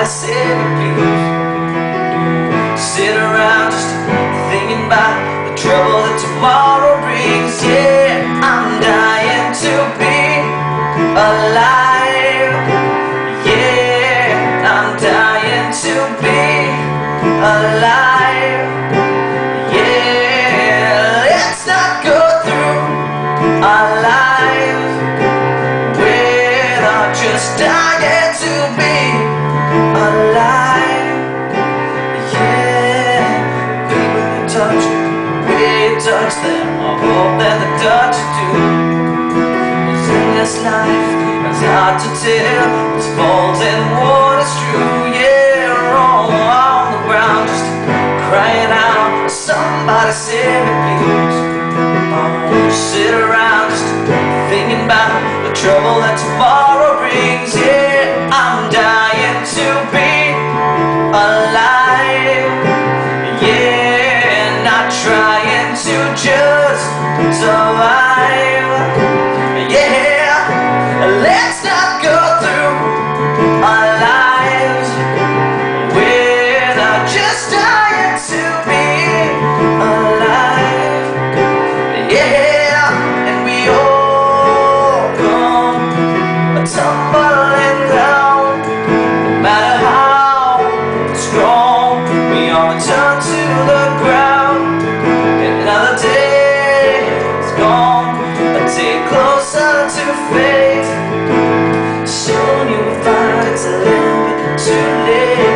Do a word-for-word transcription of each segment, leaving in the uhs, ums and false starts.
say me please. Sit around just thinking about the trouble that tomorrow brings. Yeah, I'm dying to be alive. Yeah, I'm dying to be alive. Yeah, let's not go through our lives without just dying to be alive. Yeah, people you touch, the way you touch them, I hope that they touch you too. 'Cause in this life, it's hard to tell what's false and what is true. Yeah, wrong on the ground, just crying out, somebody save me please. I won't sit around just thinking about the trouble that tomorrow brings. Yeah, I'm dying to be alive. Yeah, not trying to just survive. Yeah, let's not go through our lives without just dying to be alive. Yeah, and we all come tumbling down. No matter how strong, we all return to the ground. And another day is gone, a day closer to fate. Soon you will find it's a little bit too late.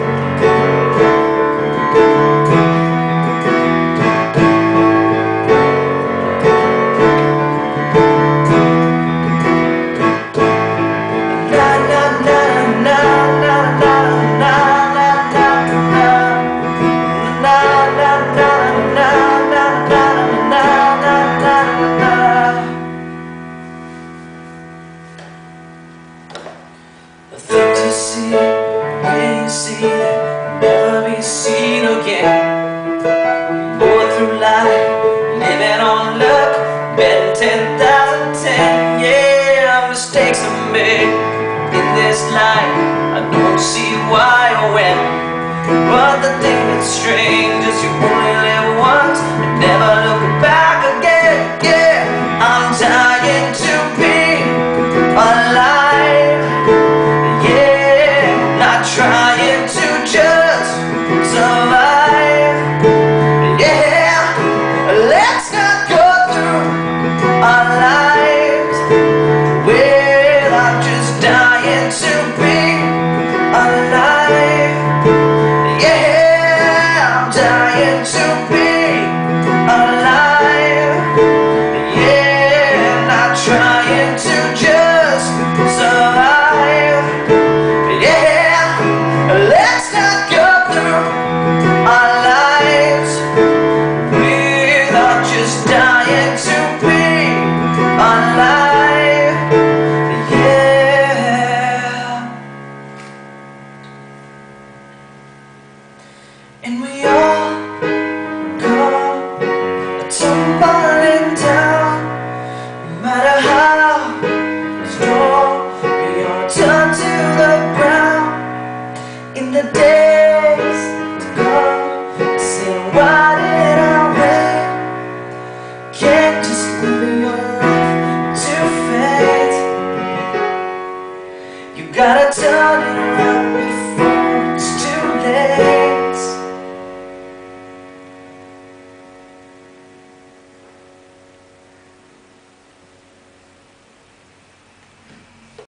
The things you see, when you see them, never be seen again. Go through life, living on luck, betting ten thousand ten. Yeah, mistakes are made in this life, I don't see why or when. But the thing that's strange is you only live once and never look back again. Yeah, I'm dying to be alive. Trying to just survive. Yeah, let's not go through our lives without just dying to be alive. Yeah, I'm dying to be alive. Yeah, not trying to just survive. Let's not go through our lives without just dying to be alive. Yeah, and we all come tumbling down. No matter how strong, we all turn to the ground. In the days to come, to say why